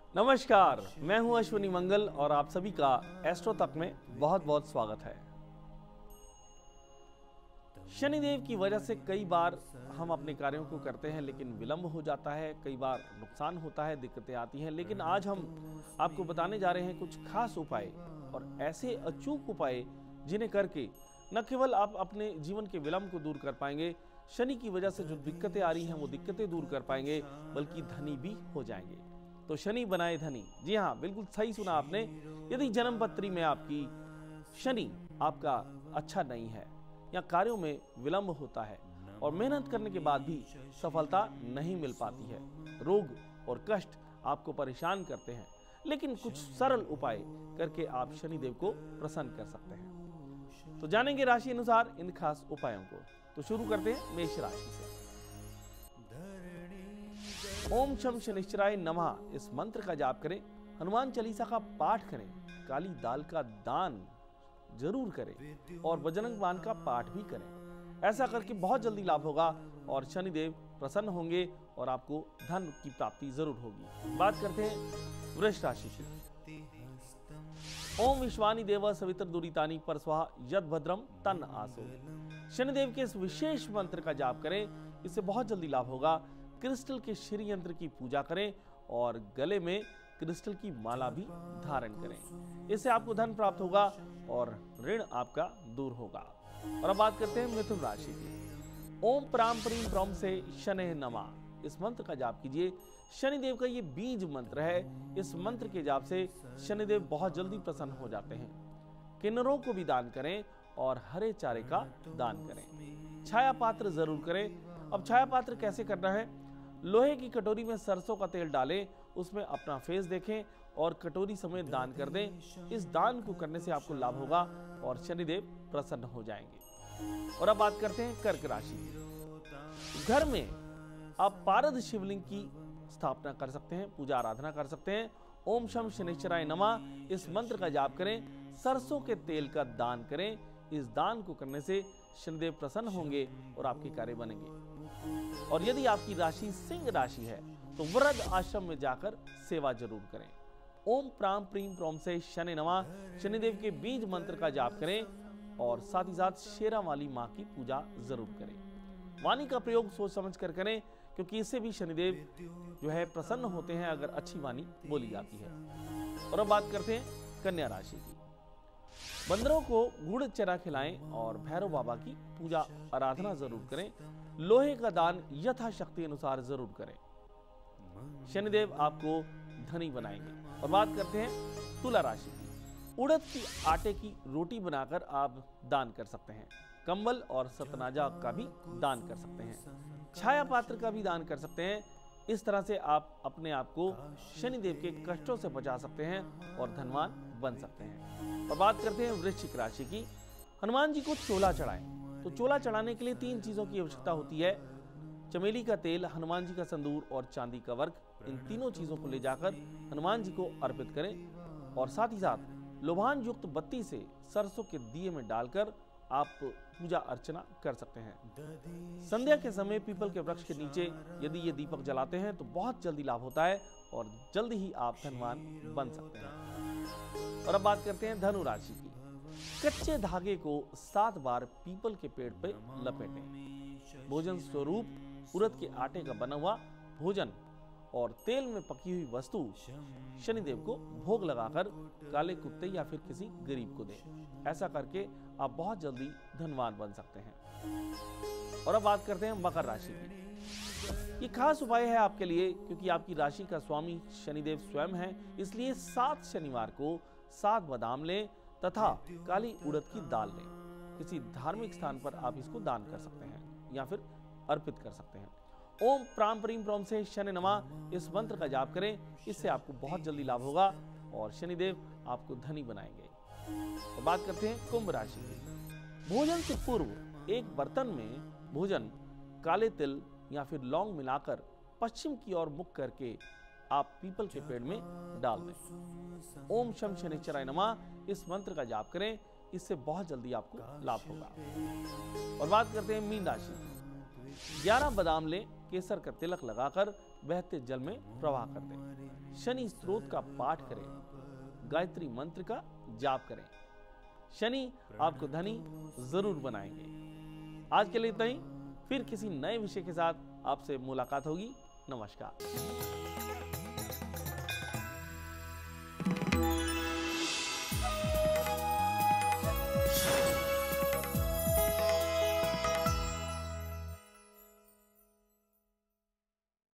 नमस्कार, मैं हूं अश्विनी मंगल और आप सभी का एस्ट्रो तक में बहुत बहुत स्वागत है। शनिदेव की वजह से कई बार हम अपने कार्यों को करते हैं लेकिन विलंब हो जाता है, कई बार नुकसान होता है, दिक्कतें आती हैं। लेकिन आज हम आपको बताने जा रहे हैं कुछ खास उपाय और ऐसे अचूक उपाय जिन्हें करके न केवल आप अपने जीवन के विलंब को दूर कर पाएंगे, शनि की वजह से जो दिक्कतें आ रही हैं वो दिक्कतें दूर कर पाएंगे, बल्कि धनी भी हो जाएंगे। तो शनि बनाए धनी, जी हाँ, बिल्कुल सही सुना आपने। यदि जन्म पत्री में आपकी शनि आपका अच्छा नहीं है या कार्यों में विलंब होता है और मेहनत करने के बाद भी सफलता नहीं मिल पाती है, रोग और कष्ट आपको परेशान करते हैं, लेकिन कुछ सरल उपाय करके आप शनिदेव को प्रसन्न कर सकते हैं। तो जानेंगे राशि अनुसार इन खास उपायों को। तो शुरू करते हैं मेष राशि से। ओम शम शनिश्चराय नमः इस मंत्र का जाप करें, हनुमान चालीसा का पाठ करें, काली दाल का दान जरूर करें और बजरंग बाण का पाठ भी करें। ऐसा करके बहुत जल्दी लाभ होगा और शनिदेव प्रसन्न होंगे और आपको धन की प्राप्ति जरूर होगी। बात करते हैं वृष राशि की। ओम विश्वानी देव सवित्र दुरितानी परस्वाहा यद भद्रम तन आसो। शनिदेव के इस विशेष मंत्र का जाप करें, इससे बहुत जल्दी लाभ होगा। क्रिस्टल के श्री यंत्र की पूजा करें और गले में क्रिस्टल की माला भी धारण करें, इससे आपको धन प्राप्त होगा और ऋण आपका दूर होगा। और अब बात करते हैं मिथुन राशि की। ओम प्राम प्रीम प्रम से शनैः नमः इस मंत्र का जाप कीजिए। शनिदेव का ये बीज मंत्र है। इस मंत्र के जाप से शनिदेव बहुत जल्दी प्रसन्न हो जाते हैं। किन्नरों को भी दान करें और हरे चारे का दान करें। छाया पात्र जरूर करें। अब छाया पात्र कैसे करना है? लोहे की कटोरी में सरसों का तेल डालें, उसमें अपना फेस देखें और कटोरी समेत दान कर दें। इस दान को करने से आपको लाभ होगा और शनिदेव प्रसन्न हो जाएंगे। और अब बात करते हैं कर्क राशि की। घर में आप पारद शिवलिंग की स्थापना कर सकते हैं, पूजा आराधना कर सकते हैं। ओम शम शनिश्चराय नमः इस मंत्र का जाप करें, सरसों के तेल का दान करें। इस दान को करने से शनिदेव प्रसन्न होंगे और आपके कार्य बनेंगे। और यदि आपकी राशि सिंह राशि है तो वृद्ध आश्रम में जाकर सेवा जरूर करें। ओम प्राम प्रीम प्रोम से शनि नमः शनिदेव के बीज मंत्र का जाप करें और साथ ही साथ शेरा वाली माँ की पूजा जरूर करें। वाणी का प्रयोग सोच समझ कर करें, क्योंकि इससे भी शनिदेव जो है प्रसन्न होते हैं अगर अच्छी वाणी बोली जाती है। और अब बात करते हैं कन्या राशि की। बंदरों को गुड़ चना खिलाएं और भैरव बाबा की पूजा आराधना जरूर करें। लोहे का दान यथाशक्ति अनुसार जरूर करें। शनिदेव आपको धनी बनाएंगे। और बात करते हैं तुला राशि की। उड़द की आटे की रोटी बनाकर आप दान कर सकते हैं। कंबल और सतनाजा का भी दान कर सकते हैं। छाया पात्र का भी दान कर सकते हैं। इस तरह से आप अपने आप को शनिदेव के कष्टों से बचा सकते हैं और धनवान बन सकते हैं। और बात करते हैं वृश्चिक राशि की। हनुमान जी को चोला चढ़ाएं। तो चोला चढ़ाने के लिए 3 चीजों की आवश्यकता होती है। चमेली का तेल, हनुमान जी का संदूर और चांदी का वर्क। इन तीनों चीजों को ले जाकर हनुमान जी को अर्पित करें और साथ ही साथ लोभान युक्त बत्ती से सरसों के दिए में डालकर आप पूजा अर्चना कर सकते हैं। संध्या के समय पीपल के वृक्ष के नीचे यदि ये दीपक जलाते हैं तो बहुत जल्दी लाभ होता है और जल्दी ही आप धनवान बन सकते हैं। और अब बात करते हैं धनु राशि की। कच्चे धागे को 7 बार पीपल के पेड़ पे लपेटें। भोजन स्वरूप उड़द के आटे का बना हुआ भोजन और तेल में पकी हुई वस्तु शनिदेव को भोग लगाकर काले कुत्ते या फिर किसी गरीब को दें। ऐसा करके आप बहुत जल्दी धनवान बन सकते हैं। और अब बात करते हैं मकर राशि की। ये खास उपाय है आपके लिए, क्योंकि आपकी राशि का स्वामी शनिदेव स्वयं है। इसलिए 7 शनिवार को 7 बादाम लें तथा काली उड़द की दाल लें। किसी धार्मिक स्थान पर आप इसको दान कर सकते हैं या फिर अर्पित कर सकते हैं। ओम प्राम प्रीम प्रोम से शनि नमः इस मंत्र का जाप करें, इससे आपको बहुत जल्दी लाभ होगा और शनिदेव आपको धनी बनाएंगे। तो बात करते हैं कुंभ राशि की। भोजन से पूर्व एक बर्तन में भोजन काले तिल या फिर लौंग मिलाकर पश्चिम की ओर मुख करके आप पीपल के पेड़ में डाल दें। ओम शम शनिश्चराय नमः इस मंत्र का जाप करें, इससे बहुत जल्दी आपको लाभ होगा। और बात करते हैं मीन राशि की। 11 बादाम लें, केसर का तिलक लगाकर बहते जल में प्रवाह कर दें। शनि स्त्रोत का पाठ करें। गायत्री मंत्र का जाप करें। शनि आपको धनी जरूर बनाएंगे। आज के लिए इतना ही। फिर किसी नए विषय के साथ आपसे मुलाकात होगी। नमस्कार।